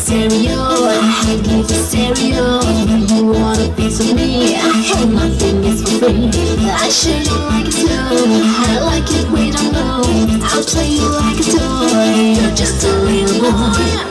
stereo, I give you stereo. You want a piece of me, nothing is for free. I sure you like it too, I like it, we don't know. I'll play you like a toy, you're just a little boy.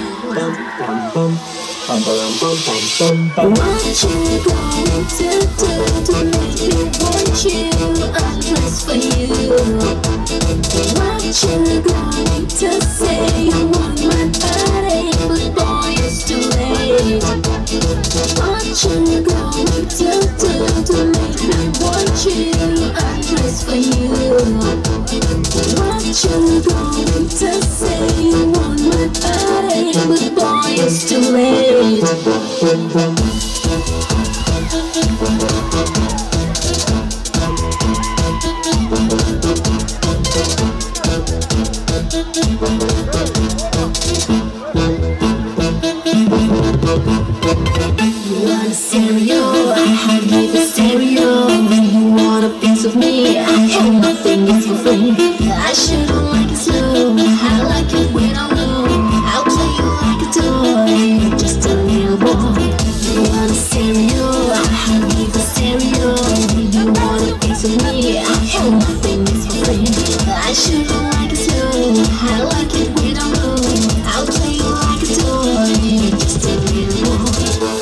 What you going to do to make me want you? I'm dressed for you. What you going to say? You want my body, but boy, it's too late. What you going to do to make me want you? I'm dressed for you. What you going to say? You want my body, but boy, it's too late. You want a stereo, I give you stereo. You want a piece of me, nothing is for free. I should've liked it too, I like it when I'm low. I'll play you like a toy, you're just a little boy. You want a stereo, I give you stereo. You want a piece of me, nothing is for free. I should've liked it too, I like it when I'm low. I'll play you like a toy, you're just a little boy.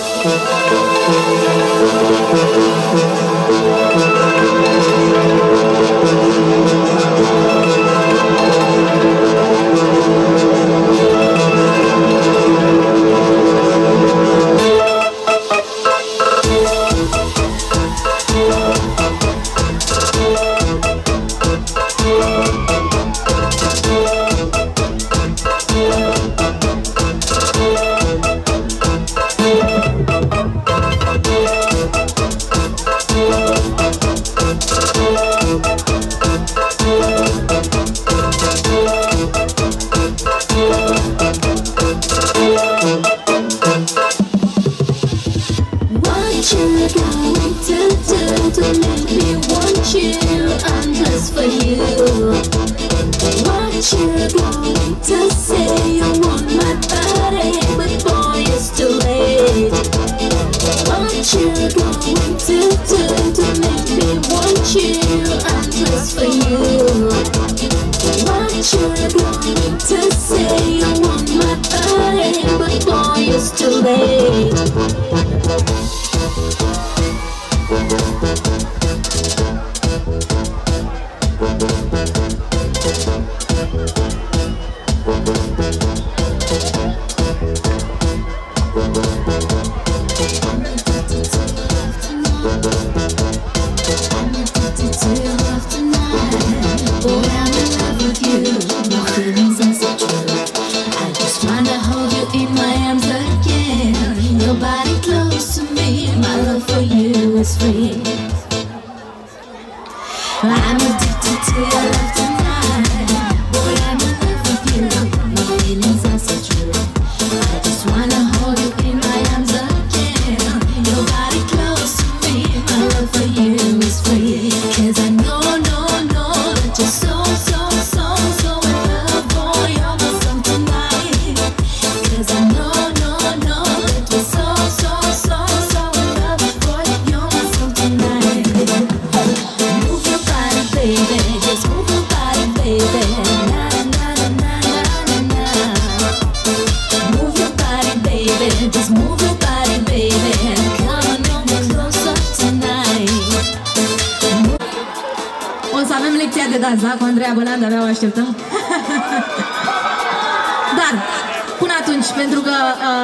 Dar, până atunci, pentru că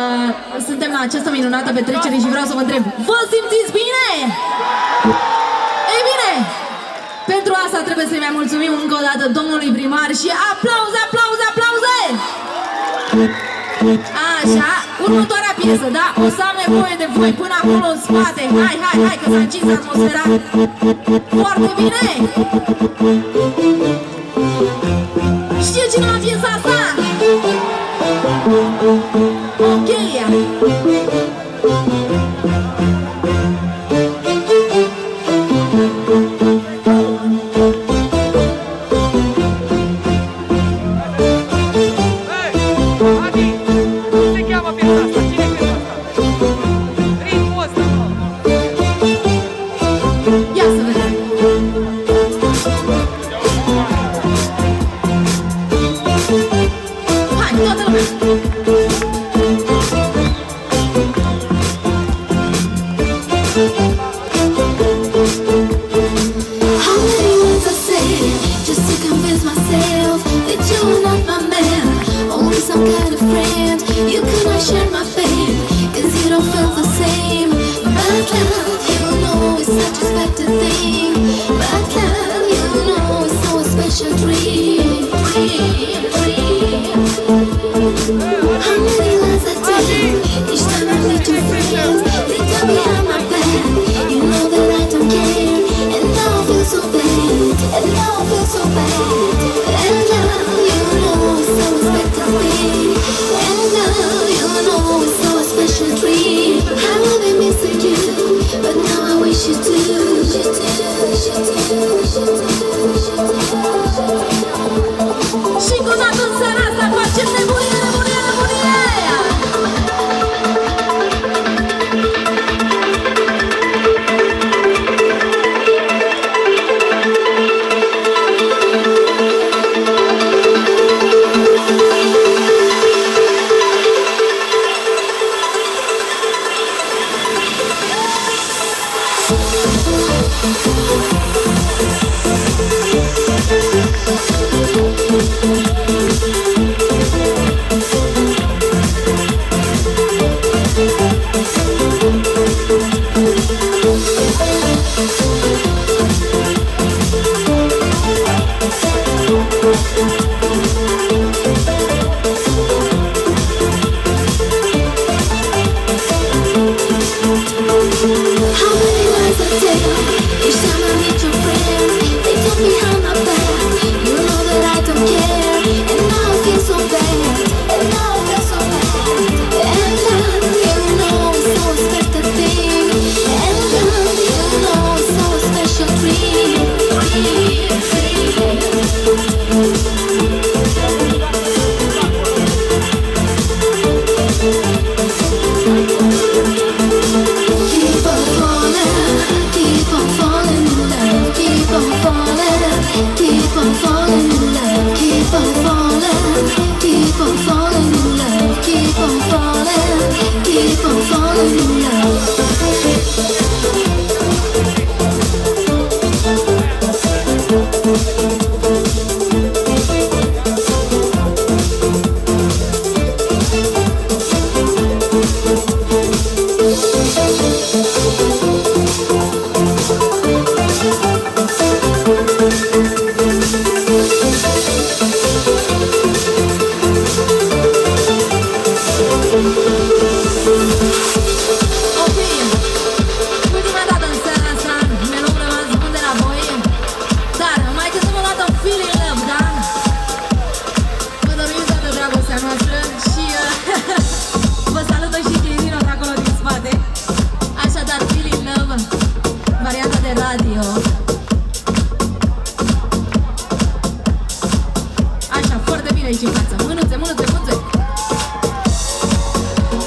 suntem la această minunată petrecere și vreau să vă întreb, vă simțiți bine? Ei bine, pentru asta trebuie să-i mai mulțumim încă o dată domnului primar și aplauze, aplauze, aplauze! Așa, următoarea piesă, da? O să am nevoie de voi până acolo în spate. Hai, hai, hai, că s-a încins atmosfera. Foarte bine! Știe cineva piesa asta? Ok! Ia să vedem. Hai, toată lumea! How many words I said just to convince myself that you're not my man, only some kind of friend. You could not share my fate, 'cause you don't feel the same. But love, you know it's such a special thing. But love, you know it's so a special dream. How many lies I tell each time I meet your friends? They tell me I'm my bad. You know that I don't care, and now I feel so bad. And now I feel so bad. And now you know it's so a special thing. And now you know it's so a special dream. I will be missing you, but now I wish you to. Și cu toată în seara asta facem nebunie, nebunie, nebunie! How many lies I tell each time I meet your friends? They tell me I'm not bad. You know that I don't care, and now I feel so bad. And now I feel so bad. And love, you know it's so a special thing. And love, you know it's so a special dream. Keep on falling, keep on falling in love. Keep on falling, keep on falling in love. Keep on falling, keep on falling in love. Keep on falling, keep on falling in love. Ok, ultima dată în seara asta ne luăm rămas bun de la voi. Dar mai cântăm o dată un Feeling Love, da? Vă dorim toată dragostea noastră și vă salută și Chirino de acolo din spate. Așadar, Feeling Love, varianta de radio. Așa, foarte bine aici în față. Mânuțe, mânuțe, mânuțe.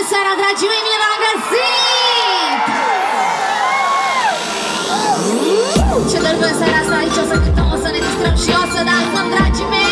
seara, dragii mei, bine v-am găsit! Ce dă-l seara asta aici, o să cântăm, o să ne distrăm și o să dansăm, dragii mei!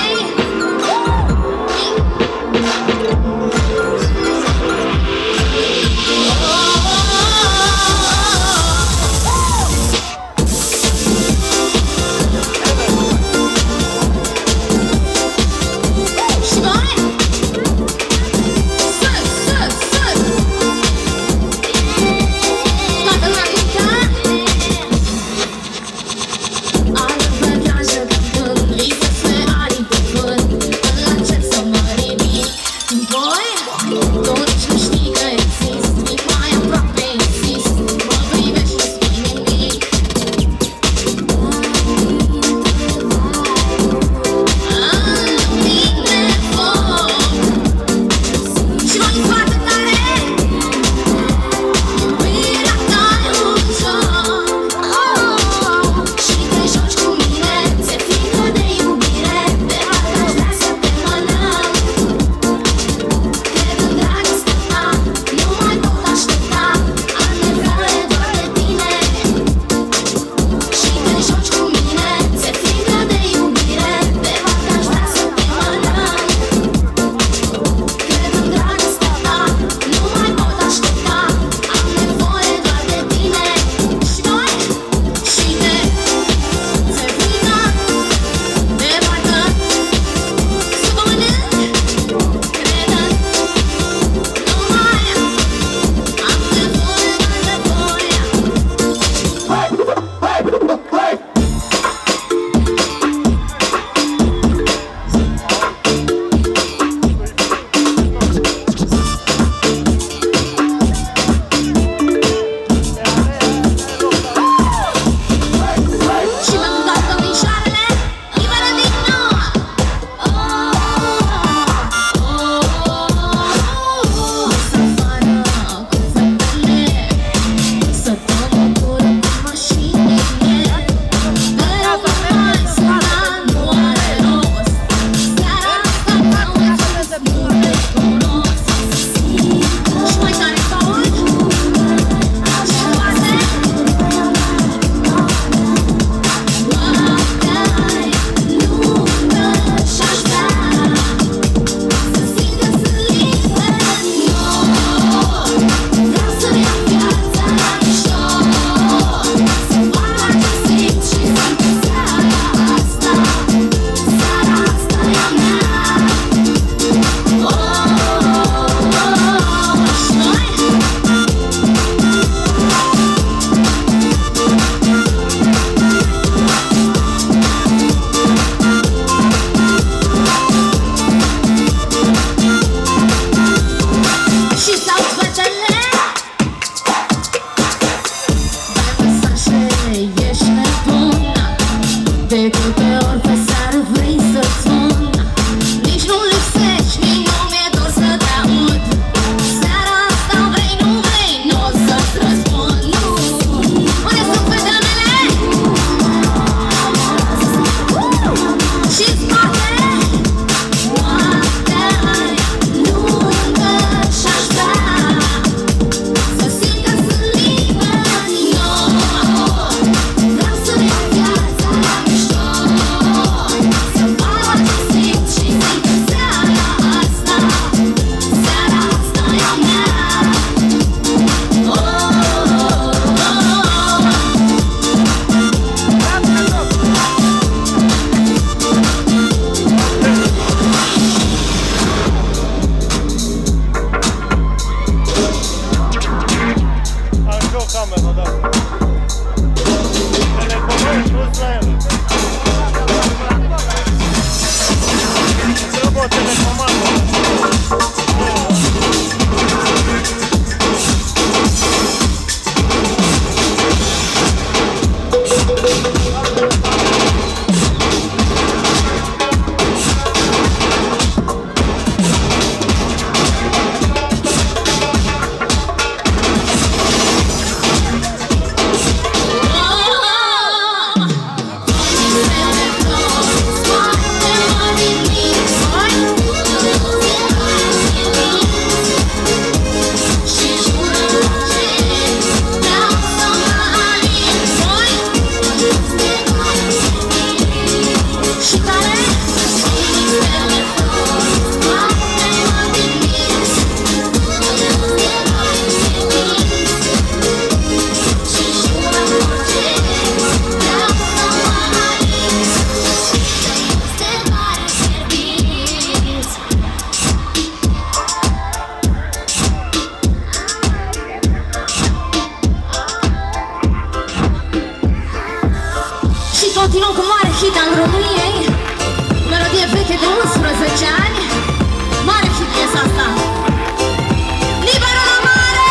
Continuăm cu mare hit al României, melodie veche de 11 ani. Mare hit piesa asta. Liberă la mare!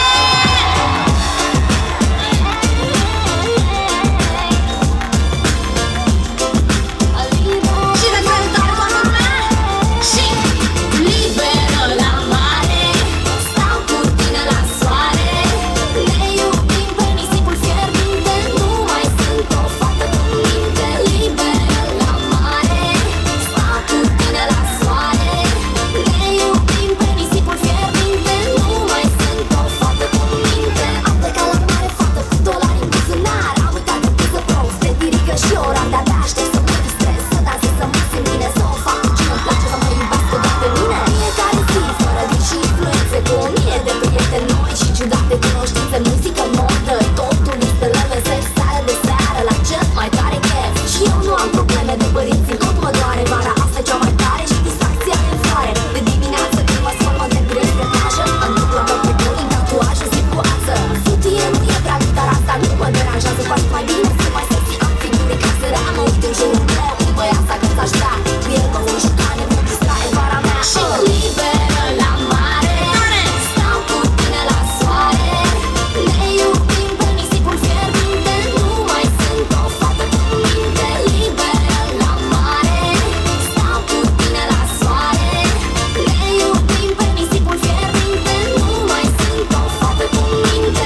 Și de care tare toată lumea. Și liberă la mare, stau cu tine la soare, ne iubim pe nisipul fierbinte, nu mai sunt o fată cu minte. Liberă la mare, stau cu tine la soare, ne iubim pe nisipul fierbinte, nu mai sunt o fată cu minte. Am plecat la mare, fată cu dolari în buzunar, am uitat de piză prost, de dirică și ora de-abia aștept să mă distrez, să dansez, să mă simt bine, să o fac cu cine-mi place, să mă iubească doar pe mine. Fiecare zi, fără zi și influențe, cu 1000 de prieteni noi și ciudate cunoștințe, muzică, modă, totul este LMS, seară de seară, la cel mai tare chef. Și eu nu am probleme de părinți, tot mă doare, vara asta e cea mai tare și distracția e în floare. De dimineață când mă spăl, mă direct spre plajă, îmi duc la mă pe bowling, tatuaje, zi cu ață. Futie nu e prea mic, dar asta nu mă deranjează, cu atât mai bine, sunt mai sexy, am figuri casere, mă uit în jurul meu, un băiat ăsta când s-aș da, cu el mă voi juca, ne vom distra, e vara mea. Și liberă la mare, stau cu tine la soare, ne iubim pe nisipul fierbinte, nu mai sunt o fată cu minte. Liberă la mare, stau cu tine la soare, ne iubim pe nisipul fierbinte, nu mai sunt o fată cu minte.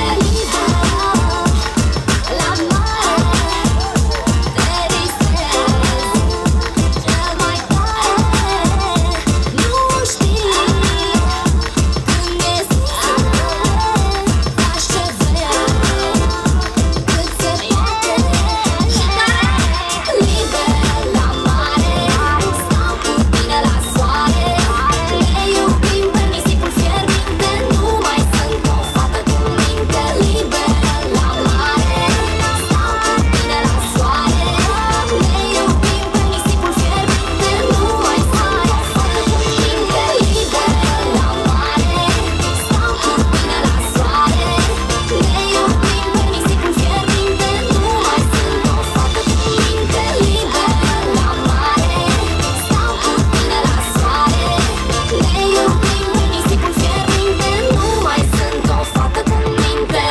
La mare, te distrezi, cel mai tare, nu știi când e seară, faci ce vrei, cât se poate. Și tare, liberă la mare, stau cu tine la soare, ne iubim pe nisipul fierbinte, nu mai sunt o fată cu minte. Liberă la mare, stau cu tine la soare, ne iubim pe nisipul fierbinte, nu mai sunt o fată cu minte. Liberă la mare, stau cu tine la soare, ne iubim pe nisipul fierbinte, nu mai sunt o fată cu minte. Liberă la mare, stau cu tine la soare, ne iubim pe nisipul fierbinte, nu mai sunt o fată cu minte.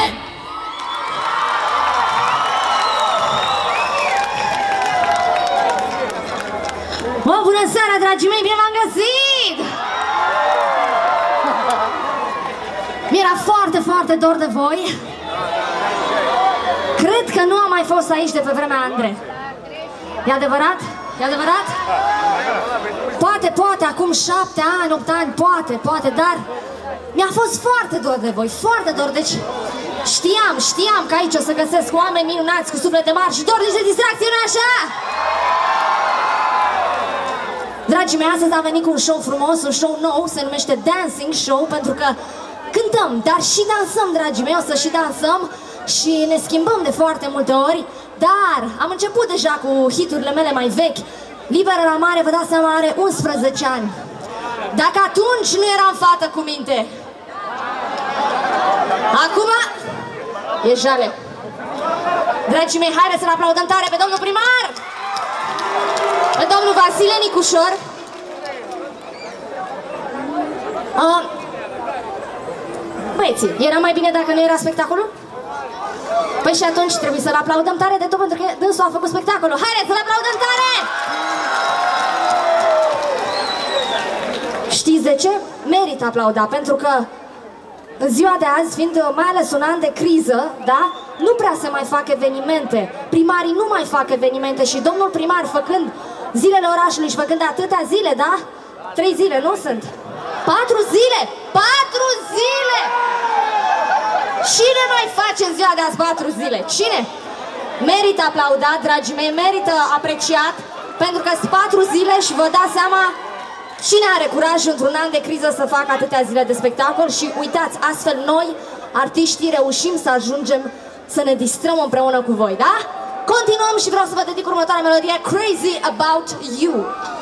Bună seara, dragii mei, bine v-am găsit! Mi-era foarte, foarte dor de voi. Cred că nu am mai fost aici de pe vremea Andrei. E adevărat? E adevărat? Poate, acum 7 ani, 8 ani, poate, dar mi-a fost foarte dor de voi, foarte dor, deci știam că aici o să găsesc oameni minunați cu suflete mari și dornici de distracție, nu așa? Dragii mei, astăzi am venit cu un show frumos, un show nou, se numește Dancing Show, pentru că cântăm, dar și dansăm, dragii mei, o să și dansăm și ne schimbăm de foarte multe ori, dar am început deja cu hiturile mele mai vechi. Liberă la mare, vă dați seama, are 11 ani. Dacă atunci nu eram fată cu minte, acum e jale. Dragii mei, haideți să-l aplaudăm tare pe domnul primar, pe domnul Vasile Nicușor. Băieții, era mai bine dacă nu era spectacolul? Păi și atunci trebuie să-l aplaudăm tare de tot, pentru că dânsul a făcut spectacolul. Haideți să-l aplaudăm tare! Știți de ce? Merită aplauda, pentru că în ziua de azi, fiind mai ales un an de criză, da? Nu prea se mai fac evenimente. Primarii nu mai fac evenimente și domnul primar, făcând zilele orașului și făcând atâtea zile, da? 3 zile, nu sunt? 4 zile! 4 zile! Cine mai face în ziua de azi 4 zile? Cine? Merită aplaudat, dragii mei, merită apreciat, pentru că sunt 4 zile și vă dați seama cine are curaj într-un an de criză să facă atâtea zile de spectacol. Și uitați, astfel noi, artiștii, reușim să ajungem să ne distrăm împreună cu voi, da? Continuăm și vreau să vă dedic următoarea melodie, Crazy About You.